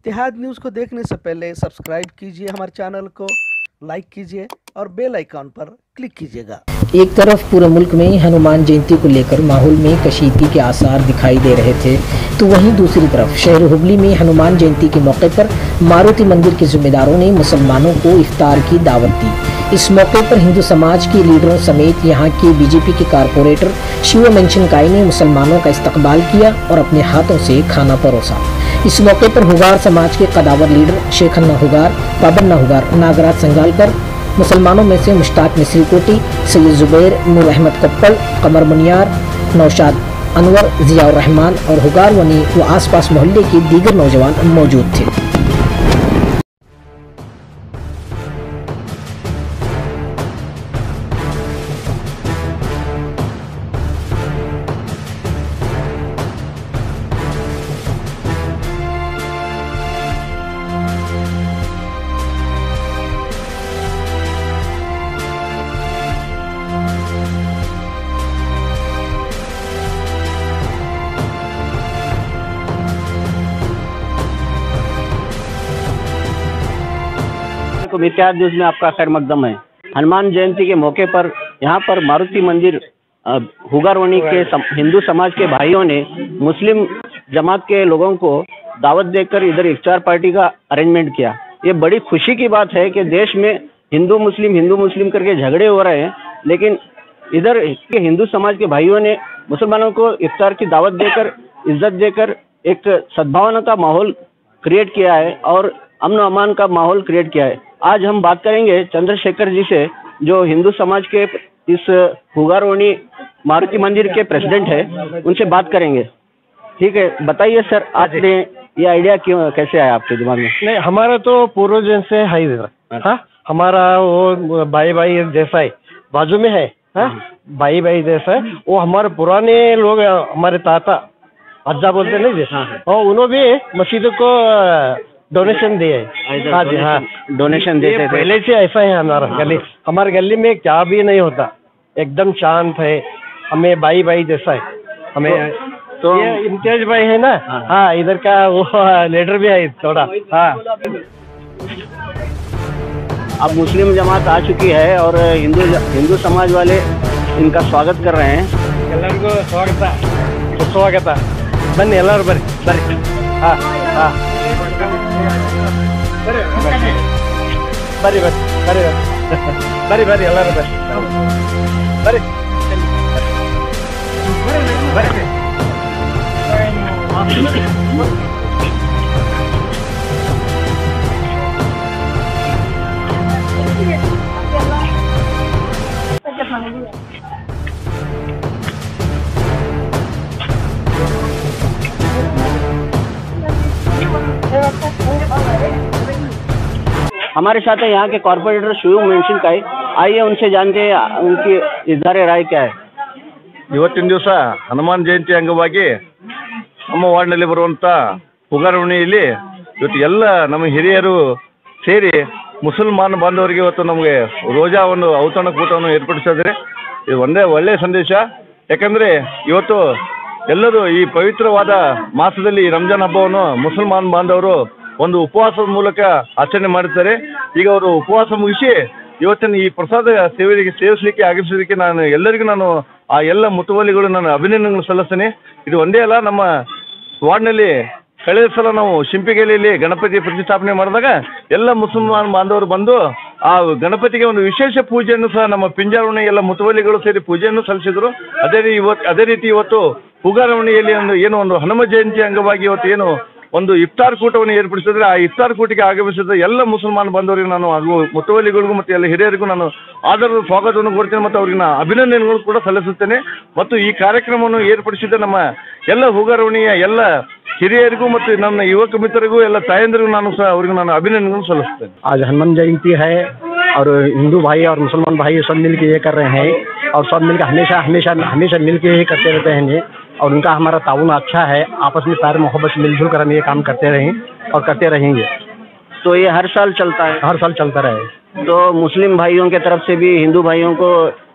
इत्तेहाद news को देखने से पहले सब्सक्राइब कीजिए हमारे चैनल को, लाइक कीजिए और बेल आइकॉन पर क्लिक कीजिएगा। एक तरफ पूरे मुल्क में हनुमान जयंती को लेकर माहौल में कशीदगी के आसार दिखाई दे रहे थे, तो वहीं दूसरी तरफ शहर हुबली में हनुमान जयंती के मौके पर मारुति मंदिर के जिम्मेदारों ने मुसलमानों को इफ्तार की दावत दी। इस मौके पर हिंदू समाज के लीडरों समेत यहाँ के बीजेपी के कारपोरेटर शिव मेंशनकाई ने मुसलमानों का इस्तकबाल किया और अपने हाथों से खाना परोसा। इस मौके पर हुगार समाज के कदावर लीडर शेखन्ना हुगार, पाबन्ना हुगार, नागराज संगालकर, मुसलमानों में से मुश्ताक मिस्री कोटी, सैयद जुबैर, नूर अहमद कप्पल, कमर मुनियार, नौशाद अनवर, जियाउर रहमान और हुगार वनी व आसपास मोहल्ले के दीगर नौजवान मौजूद थे। इत्तेहाद न्यूज़ में आपका खैर मकदम है। हनुमान जयंती के मौके पर यहाँ पर मारुति मंदिर हुगारवनी के हिंदू समाज के भाइयों ने मुस्लिम जमात के लोगों को दावत देकर इधर इफ्तार पार्टी का अरेंजमेंट किया। ये बड़ी खुशी की बात है कि देश में हिंदू मुस्लिम करके झगड़े हो रहे हैं, लेकिन इधर के हिंदू समाज के भाइयों ने मुसलमानों को इफ्तार की दावत देकर, इज्जत देकर एक सद्भावना का माहौल क्रिएट किया है और अमन अमान का माहौल क्रिएट किया है। आज हम बात करेंगे चंद्रशेखर जी से, जो हिंदू समाज के इस हुगारवनी मारुति मंदिर के प्रेसिडेंट है, उनसे बात करेंगे। ठीक है, बताइए सर, आपने ये आइडिया क्यों कैसे आया आपके दिमाग में? नहीं, हमारा तो पूर्वजन से है इधर। हाँ, हमारा वो भाई जैसा है, बाजू में है। हाँ, भाई जैसा है वो हमारे पुराने लोग, हमारे ताता अज्जा बोलते नहीं जी, और उन्होंने भी मस्जिद को डोनेशन दिए। हाँ जी, हाँ, डोनेशन देते थे। पहले से ऐसा है हमारा गली। हमारे गली में क्या भी नहीं होता, एकदम शांत है। हमें भाई जैसा है हमें। तो ये इम्तियाज भाई है ना, हाँ, इधर का वो लीडर भी है थोड़ा। हाँ, अब मुस्लिम जमात आ चुकी है और हिंदू समाज वाले इनका स्वागत कर रहे हैं। ಎಲ್ಲರಿಗೂ स्वागत बन्नी ಎಲ್ಲರೂ ಬರ್ರಿ। हाँ हाँ, ಬರ್ರಿ ಎಲ್ಲರೂ ಬರ್ರಿ। हमारे साथ है यहाँ के कॉर्पोरेटर शिव मेंशनकाई। आइए उनसे जानते हैं उनकी इज़हार राय क्या है। ಇವತ್ತಿನ ದಿವಸ ಹನುಮಾನ್ ಜಯಂತಿ ಅಂಗವಾಗಿ ನಮ್ಮ ವಾರ್ಡ್ನಲ್ಲಿ ಬರುವಂಥ ಹುಗಾರವಣಿಯಲ್ಲಿ ಇವತ್ತು ಎಲ್ಲ ನಮ್ಮ ಹಿರಿಯರು ಸೇರಿ ಮುಸಲ್ಮಾನ ಬಾಂಧವರಿಗೆ ಇವತ್ತು ನಮಗೆ ರೋಜಾ ಒಂದು ಔತಣ ಕೂಟವನ್ನು ಏರ್ಪಡಿಸಿದರೆ ಇದು ಒಂದೇ ಒಳ್ಳೆಯ ಸಂದೇಶ. ಯಾಕಂದರೆ ಇವತ್ತು ಎಲ್ಲರೂ ಈ ಪವಿತ್ರವಾದ ಮಾಸದಲ್ಲಿ ರಂಜಾನ್ ಹಬ್ಬವನ್ನು ಮುಸಲ್ಮಾನ್ ಬಾಂಧವರು ಒಂದು ಉಪವಾಸದ ಮೂಲಕ ಆಚರಣೆ ಮಾಡುತ್ತಾರೆ. ಈಗ ಅವರು ಉಪವಾಸ ಮುಗಿಸಿ ಇವತ್ತಿನ ಈ ಪ್ರಸಾದ ಸೇವಿಸಲಿಕ್ಕೆ ಆಗಮಿಸೋದಕ್ಕೆ ಎಲ್ಲರಿಗೂ ಆ ಎಲ್ಲ ಮುತುವಲ್ಲಿಗಳು ನಾನು ಅಭಿನಂದನೆಗಳನ್ನು ಸಲ್ಲಿಸ್ತೇನೆ. ಇದು ಒಂದೇ ಅಲ್ಲ, ನಮ್ಮ ವಾರ್ಡ್ನಲ್ಲಿ ಕಳೆದ ಸಲ ನಾವು ಶಿಂಪಿಗೆಲೆಯಲ್ಲಿ ಗಣಪತಿ ಪ್ರತಿಷ್ಠಾಪನೆ ಮಾಡಿದಾಗ ಎಲ್ಲ ಮುಸಲ್ಮಾನ್ ಬಾಂಧವರು ಬಂದು ಆ ಗಣಪತಿಗೆ ಒಂದು ವಿಶೇಷ ಪೂಜೆಯನ್ನು ಸಹ ನಮ್ಮ ಪಿಂಜಾವಣಿ ಎಲ್ಲ ಮುತುವಲ್ಲಿಗಳು ಸೇರಿ ಪೂಜೆಯನ್ನು ಸಲ್ಲಿಸಿದರು. ಅದೇ ರೀತಿ ಇವತ್ತು ಹುಗಾರವಣಿಯಲ್ಲಿ ಒಂದು ಹನುಮ ಜಯಂತಿ ಅಂಗವಾಗಿ ಇವತ್ತು ಏನು ಒಂದು ಇಫ್ತಾರ್ ಕೂಟವನ್ನು ಏರ್ಪಡಿಸಿದ್ರೆ ಆ ಇಫ್ತಾರ್ ಕೂಟಕ್ಕೆ ಆಗಮಿಸಿದ ಎಲ್ಲ ಮುಸಲ್ಮಾನ್ ಬಂದವರಿಗೆ ನಾನು ಹಾಗೂ ಮುತುವಲ್ಲಿಗಳಿಗೂ ಮತ್ತು ಎಲ್ಲ ಹಿರಿಯರಿಗೂ ನಾನು ಆದರದ ಸ್ವಾಗತವನ್ನು ಕೊಡ್ತೇನೆ ಮತ್ತು ಅವರಿಗೆ ಅಭಿನಂದನೆಗಳು ಕೂಡ ಸಲ್ಲಿಸುತ್ತೇನೆ. ಮತ್ತು ಈ ಕಾರ್ಯಕ್ರಮವನ್ನು ಏರ್ಪಡಿಸಿದ ನಮ್ಮ ಎಲ್ಲ ಹುಗಾರವಣಿಯ ಎಲ್ಲ ಹಿರಿಯರಿಗೂ ಮತ್ತು ನಮ್ಮ ಯುವಕ ಮಿತ್ರರಿಗೂ ಎಲ್ಲ ತಾಯಂದಿರಿಗೂ ನಾನು ಸಹ ಅವರಿಗೆ ನಾನು ಅಭಿನಂದನೆಗಳನ್ನು ಸಲ್ಲಿಸುತ್ತೇನೆ. आज हनुमान जयंती है और हिंदू भाई और मुसलमान भाई सब मिलके ये कर रहे हैं और सब मिलकर हमेशा मिलके ये करते रहते हैं और उनका हमारा ताउन अच्छा है। आपस में प्यार मोहब्बत मिलजुल कर हम ये काम करते रहें और करते रहेंगे। तो ये हर साल चलता है? हर साल चलता रहे। तो मुस्लिम भाइयों के तरफ से भी हिंदू भाइयों को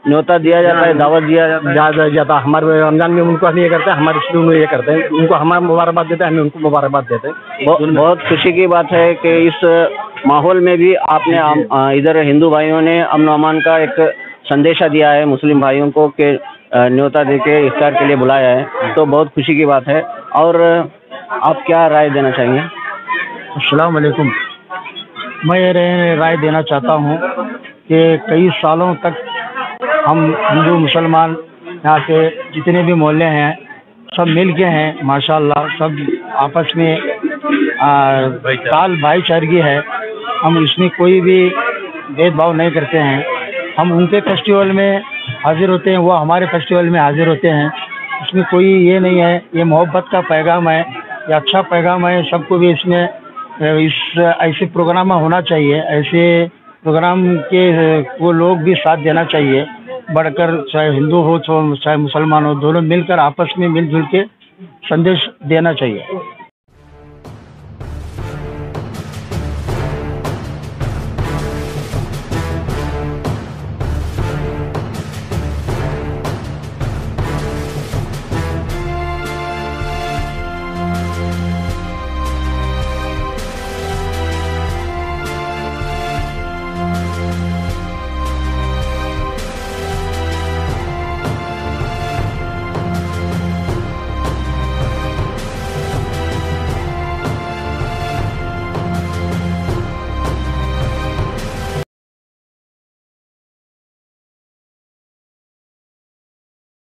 न्योता दिया जाता है, दावत दिया जाता है? ज़्यादा ज़्यादा हमारे रमजान में उनको हम ये करते हैं, हमारे इसमें ये करते हैं, उनको हमारा मुबारकबाद देते हैं, हमें उनको मुबारकबाद देते हैं। बहुत खुशी की बात है कि इस माहौल में भी आपने इधर हिंदू भाइयों ने अमन अमान का एक संदेशा दिया है मुस्लिम भाइयों को कि न्योता देके इफ्तार के लिए बुलाया है, तो बहुत खुशी की बात है। और आप क्या राय देना चाहेंगे? अस्सलाम वालेकुम। मैं ये राय देना चाहता हूँ कि कई सालों तक हम हिंदू मुसलमान यहाँ के जितने भी मोहल्ले हैं सब मिल के हैं माशाल्लाह, सब आपस में भाईचारगी है। हम इसमें कोई भी भेदभाव नहीं करते हैं। हम उनके फेस्टिवल में हाजिर होते हैं, वो हमारे फेस्टिवल में हाजिर होते हैं। इसमें कोई ये नहीं है, ये मोहब्बत का पैगाम है, ये अच्छा पैगाम है। सबको भी इसमें ऐसे प्रोग्राम होना चाहिए, ऐसे प्रोग्राम के वो लोग भी साथ देना चाहिए, बढ़कर चाहे हिंदू हो चाहे मुसलमान हो, दोनों मिलकर आपस में मिलजुल के संदेश देना चाहिए।